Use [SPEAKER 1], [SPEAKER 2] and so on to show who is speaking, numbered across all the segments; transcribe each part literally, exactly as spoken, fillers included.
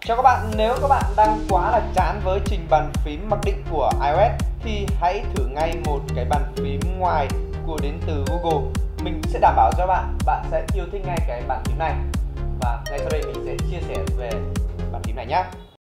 [SPEAKER 1] Chào các bạn, nếu các bạn đang quá là chán với trình bàn phím mặc định của iOS thì hãy thử ngay một cái bàn phím ngoài của đến từ Google. Mình sẽ đảm bảo cho bạn, bạn sẽ yêu thích ngay cái bàn phím này. Và ngay sau đây mình sẽ chia sẻ về bàn phím này nhé.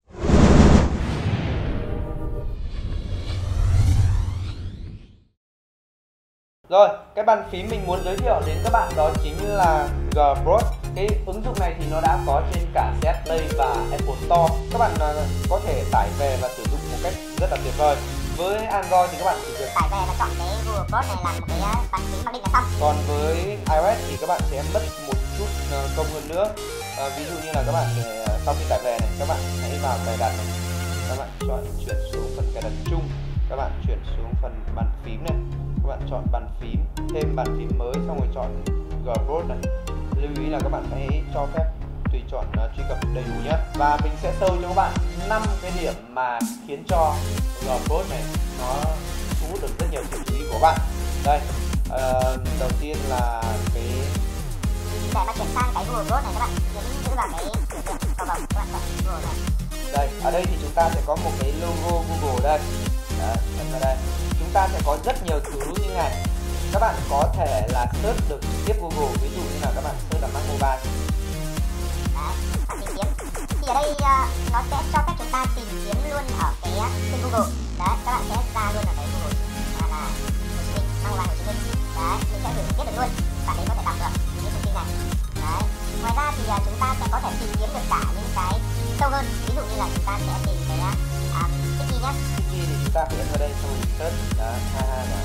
[SPEAKER 1] Rồi, cái bàn phím mình muốn giới thiệu đến các bạn đó chính là Gbrod. Cái ứng dụng này thì nó đã có trên cả xê ét Play và Apple Store. Các bạn có thể tải về và sử dụng một cách rất là tuyệt vời. Với Android thì các bạn chỉ việc
[SPEAKER 2] tải về và chọn cái Gbrod này làm một cái bàn phím mặc định là xong.
[SPEAKER 1] Còn với iOS thì các bạn sẽ mất một chút công hơn nữa. À, ví dụ như là các bạn sau khi tải về này, các bạn hãy vào cài đặt này. Các bạn chọn chuyển xuống phần cài đặt chung. Các bạn chuyển xuống phần bàn phím này. Các bạn chọn bàn phím, thêm bàn phím mới, xong rồi chọn Gbrod này. Lưu ý là các bạn hãy cho phép tùy chọn uh, truy cập đầy đủ nhé. Và mình sẽ sâu cho các bạn năm cái điểm mà khiến cho Gbrod này nó thu hút được rất nhiều sự chú ý của bạn. Đây, uh, đầu tiên là cái
[SPEAKER 2] để mà chuyển sang cái Gbrod này, các bạn nhấn giữ vào cái biểu tượng cầu vồng, các bạn chọn Google này.
[SPEAKER 1] Đây, ở đây thì chúng ta sẽ có một cái logo Google đây. Đấy, ấn vào đây. Chúng ta sẽ có rất nhiều thứ như này. Các bạn có thể là search được trực tiếp Google, ví dụ như là các bạn search là Mac Mobile.
[SPEAKER 2] Đấy, bạn tìm kiếm. Thì ở đây uh, nó sẽ cho phép chúng ta tìm kiếm luôn ở cái trên Google. Đấy, các bạn sẽ ra luôn ở cái Google là là Hồ Chí Minh, Mac Mobile Hồ Chí Minh. Đấy, mình sẽ thử biết được luôn. Bạn ấy có thể đọc được những thông tin này. Đấy. Ngoài ra thì uh, chúng ta sẽ có thể tìm kiếm được cả những cái sâu hơn. Ví dụ như là chúng ta sẽ tìm cái uh, Tiki nhé.
[SPEAKER 1] Tiki thì chúng ta phải ấn vào đây xong rồi search. Đấy, ha ha này.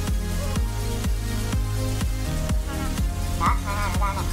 [SPEAKER 2] Đó, ha ha nó ra này.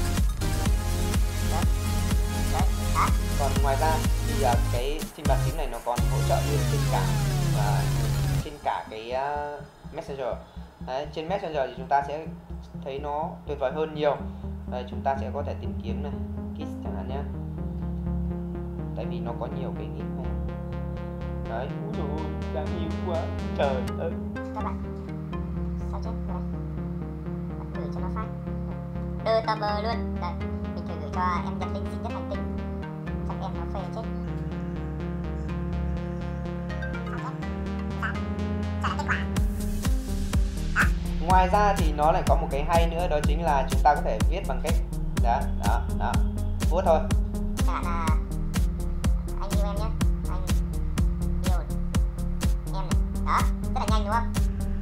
[SPEAKER 2] Đấy. Đấy. Đó.
[SPEAKER 1] Còn ngoài ra thì uh, cái trên bàn phím này nó còn hỗ trợ luôn trên cả uh, trên cả cái uh, Messenger. Đấy, trên Messenger thì chúng ta sẽ thấy nó tuyệt vời hơn nhiều. Đây, chúng ta sẽ có thể tìm kiếm này, Kiss chẳng hạn nhé. Tại vì nó có nhiều cái nick này. Đấy, úi dồi ôi, đáng yêu quá, trời ơi.
[SPEAKER 2] Các bạn sao chết đây, bạn gửi cho nó phát đưa tờ bờ luôn. Đây, mình thử gửi cho em Nhật Linh sinh nhất hành tinh, chắc em nó phê chết.
[SPEAKER 1] Ngoài ra thì nó lại có một cái hay nữa, đó chính là chúng ta có thể viết bằng cách đó, đó, đó, vuốt thôi.
[SPEAKER 2] Các bạn là anh yêu em nhé, anh yêu em này, đó, rất là nhanh đúng không?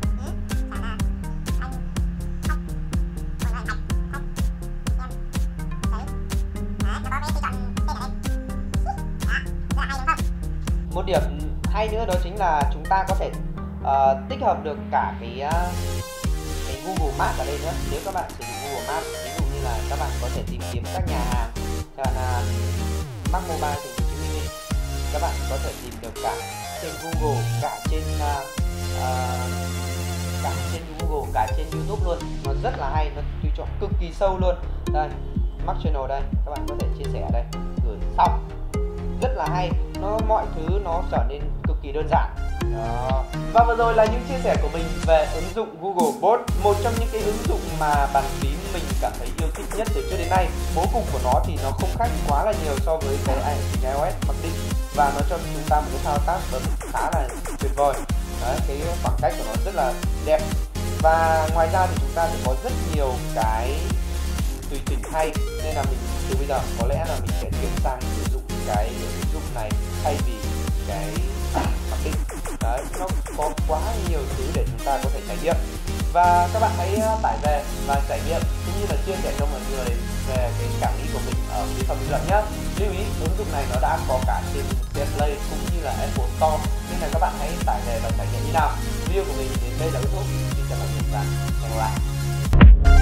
[SPEAKER 1] Một điểm hay nữa đó chính là chúng ta có thể uh, tích hợp được cả cái uh, cái Google Maps ở đây nữa. Nếu các bạn sử dụng Google Maps, ví dụ như là các bạn có thể tìm kiếm các nhà hàng, chẳng hạn là Mac Mobile Thành phố Hồ Chí Minh, các bạn có thể tìm được cả trên Google, cả trên uh, uh, cả trên Google, cả trên YouTube luôn. Nó rất là hay, nó tùy chọn cực kỳ sâu luôn. Đây, Mac Channel đây, các bạn có thể chia sẻ ở đây, gửi xong, rất là hay. Nó mọi thứ nó trở nên cực kỳ đơn giản. Đó. Và vừa rồi là những chia sẻ của mình về ứng dụng Google Bot, một trong những cái ứng dụng mà bàn phím mình cảm thấy yêu thích nhất từ trước đến nay. Bố cục của nó thì nó không khác quá là nhiều so với cái iOS mặc định, và nó cho chúng ta một cái thao tác bấm khá là tuyệt vời. Đấy, cái khoảng cách của nó rất là đẹp. Và ngoài ra thì chúng ta sẽ có rất nhiều cái tùy chỉnh hay, nên là mình từ bây giờ có lẽ là mình sẽ chuyển sang sử dụng cái ứng dụng này thay vì cái mặc định. Đấy, nó có quá nhiều thứ để chúng ta có thể trải nghiệm, và các bạn hãy tải về và trải nghiệm cũng như là chia sẻ cho mọi người về cái cảm nghĩ của mình ở phía sau bình luận nhé. Lưu ý ứng dụng này nó đã có cả trên xê ét Play cũng như là Apple Store, nên là các bạn hãy tải về và trải nghiệm như nào. Video của mình đến đây là kết thúc. Xin chào tạm biệt và hẹn gặp lại.